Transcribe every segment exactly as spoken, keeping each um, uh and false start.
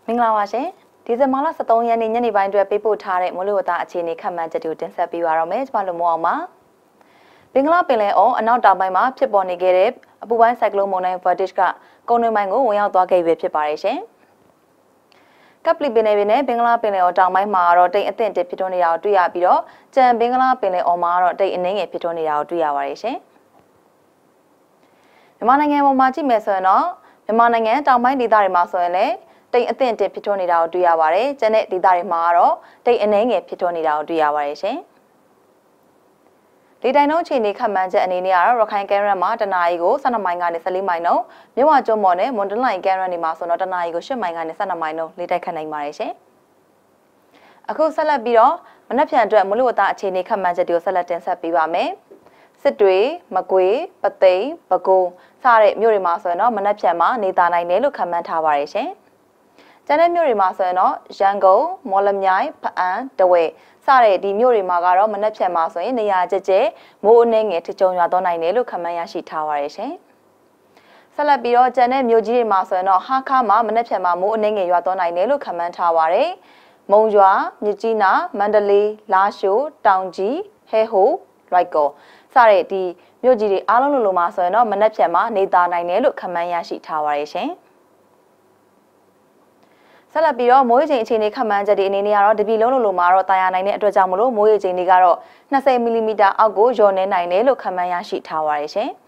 မင်္ဂလာပါရှင်ဒီဇင်ဘာလ十三ရက်နေ့ညနေပိုင်းအတွက်ပေးပို့ထားတဲ့မိုးလေဝသအခြေအနေခန့်မှန်းချက်တွေကိုတင်ဆက်ပေးပါရမယ်ကျွန်မတို့မိုးအောင်ပါဘင်္ဂလားပင်လယ်အော်အနောက်တောင်ပိုင်းမှာဖြစ်ပေါ်နေခဲ့တဲ့အပူပိုင်းဆိုင်ကလုန်းမုန်တိုင်း Vertice ကကုန်းတွင်းပိုင်းကိုဝင်ရောက်သွားခဲ့ပြီဖြစ်ပါတယ်ရှင်ကပလီပင်လယ်ပြင်နဲ့ဘင်္ဂလားပင်လယ်အော်တောင်ပိုင်းမှာတော့တိမ်အထင်တစ်ဖြစ်ထွန်းနေတာကိုတွေ့ရပြီးတော့ကြံဘင်္ဂလားပင်လယ်အော်မှာတော့တိမ်အနှင်းငယ်ဖြစ်ထွန်းနေတာကိုတွေ့ရပါတယ်ရှင်မြန်မာနိုင်ငံပေါ်မှာကြည့်မယ်ဆိုရင်တော့မြန်မာနိုင်ငံတောင်ပိုင်းဒေသတွေမှာဆိုရင်လည်းတိမ်အထင်တစ်ဖြစ်ထွန်းနေတာကိုတွေ့ရပါတယ်။ကျန်တဲ့ဒေသတွေမှာတော့တိမ်အနှဲငယ်ဖြစ်ထွန်းနေတာကိုတွေ့ရပါတယ်ရှင်။လေတိုင်နှုန်းအခြေအနေခန့်မှန်းချက်အနေနဲ့ကတော့ရခိုင်ကမ်းရိုးမှာတနအီကို12မိုင်ကနေ14မိုင်နှုန်းမြဝကျွန်းပေါ်နဲ့မွန်တလိုင်ကမ်းရိုးနေမှာဆိုတော့တနအီကို8မိုင်ကနေ12မိုင်နှုန်းလေတိုက်ခတ်နိုင်ပါတယ်ရှင်။အခုဆက်လက်ပြီးတော့မနက်ဖြန်အတွက်မိုးလေဝသအခြေအနေခန့်မှန်းချက်တွေကိုဆက်လက်တင်ဆက်ပေးပါမယ်။စစ်တွေမကွေးပသိမ်ပဲခူးစတဲ့မြို့တွေမှာဆိုရင်တော့မနက်ဖြန်မှာနေသားနိုင်တယ်လို့ခန့်မှန်းထားပါတယ်ရှင်။ကျန်တဲ့မြို့တွေမှာဆိုရင်တော့ရန်ကုန်မော်လမြိုင်ဖအံတဝဲစတဲ့ဒီမြို့တွေမှာကတော့မနက်ဖြန်မှာဆိုရင်နေရာကျကျမိုးအနှဲငယ်ထကြုံရွာသွားနိုင်တယ်လို့ခန့်မှန်းရရှိထားပါရရှင်။ဆက်လက်ပြီးတော့ကျန်တဲ့မြို့ကြီးတွေမှာဆိုရင်တော့ဟာခါမှာမနက်ဖြန်မှာမိုးအနှဲငယ်ရွာသွားနိုင်တယ်လို့ခန့်မှန်းထားပါရယ်။မုံရွာမြစ်ကြီးနားမန္တလေးလာရှိုးတောင်ကြီးဟဲဟိုလိုက်ကောစတဲ့ဒီမြို့ကြီးတွေအားလုံးလိုလိုမှာဆိုရင်တော့မနက်ဖြန်မှာနေသားနိုင်တယ်လို့ခန့်မှန်းရရှိထားပါရရှင်။ဆက်လက်ပြီးတော့မိုးရေချိန်အခြေအနေခန့်မှန်းချက်တွေအနေနဲ့ကတော့တပြည်လုံးလိုလိုမှာတော့တာယာနိုင်တဲ့အတွက်ကြောင့်မလို့မိုးရေချိန်တွေကတော့20မီလီမီတာအောက်ကိုလျော့နေနိုင်တယ်လို့ခန့်မှန်းရရှိထားပါရရှင်။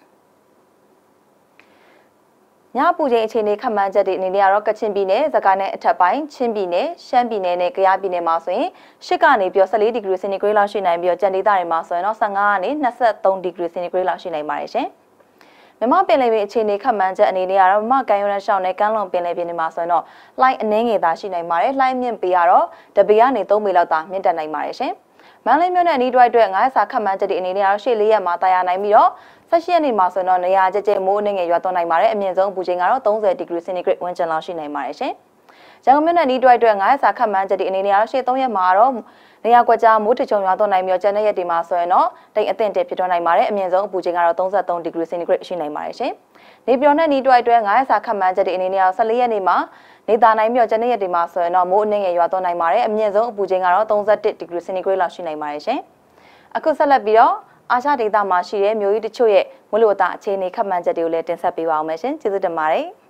ညပူချိန်အခြေအနေခန့်မှန်းချက်တွေအနေနဲ့ကတော့ကချင်ပြည်နယ်၊စကိုင်းနယ်အထက်ပိုင်း၊ချင်းပြည်နယ်၊ရှမ်းပြည်နယ်နဲ့ကယားပြည်နယ်မှာဆိုရင်၈ကနေပြီး14ဒီဂရီစင်တီဂရိတ်လောက်ရှိနိုင်ပြီးတော့ကြံဒေသတွေမှာဆိုရင်တော့15ကနေ23ဒီဂရီစင်တီဂရိတ်လောက်ရှိနိုင်ပါတယ်ရှင်။မြမပင်လယ်ပြင်အခြေအနေခန့်မှန်းချက်အနေနဲ့ကတော့မြမကန်ရုံနဲ့ရှောင်းနဲ့ကမ်းလွန်ပင်လယ်ပြင်တွေမှာဆိုရင်တော့လှိုင်းအနှင်းငယ်သာရှိနိုင်ပါတယ်။လှိုင်းမြင့်ပေကတော့တပေကနေ3ပေလောက်သာမြင့်တက်နိုင်ပါတယ်ရှင်။မန္တလေးမြို့နဲ့အနီးတစ်ဝိုက်အတွက်ငါးရက်စာခန့်မှန်းချက်တွေအနေနဲ့ကတော့ရှေ့လေးရက်မှာတာယာနိုင်ပြီးတော့18ရက်နေ့မှာဆိုရင်တော့နေရာကျကျမိုးအနှင်းငယ်ရွာသွန်းနိုင်ပါတယ်။အမြင့်ဆုံးပူချိန်ကတော့30ဒီဂရီစင်တီဂရိတ်ဝန်းကျင်လောက်ရှိနိုင်ပါတယ်ရှင်။ရန်ကုန်မြို့နဲ့အနီးတစ်ဝိုက်အတွက်ငါးရက်စာခန့်မှန်းချက်တွေအနေနဲ့ကတော့ရှေ့3ရက်မှာတော့နေရာကွက်ကြားမိုးထချုံရွာသွန်းနိုင်ပြီးတော့ကျန်တဲ့ရက်တွေမှာဆိုရင်တော့တိမ်အထင်တစ်ဖြစ်ထွန်းနိုင်ပါတယ်။အမြင့်ဆုံးအပူချိန်ကတော့33ဒီဂရီစင်တီဂရိတ်ရှိနိုင်ပါတယ်ရှင်။နေပြည်တော်နဲ့နီးတွိုက်တွဲငါးရက်စာခန့်မှန်းချက်တွေအနေနဲ့14ရက်နေ့မှာနေသားနိုင်ပြီးတော့ကျန်တဲ့ရက်တွေမှာဆိုရင်တော့မိုးအနှင်းငယ်ရွာသွန်းနိုင်ပါတယ်အမြင့်ဆုံးအပူချိန်ကတော့31ဒီဂရီစင်တီဂရိတ်လောက်ရှိနိုင်ပါတယ်ရှင်အခုဆက်လက်ပြီးတော့အာရှဒေသမှာရှိတဲ့မြို့ကြီးတချို့ရဲ့မိုးလေဝသအခြေအနေခန့်မှန်းချက်တွေကိုလည်းတင်ဆက်ပေးပါအောင်မယ်ရှင်ကျေးဇူးတင်ပါတယ်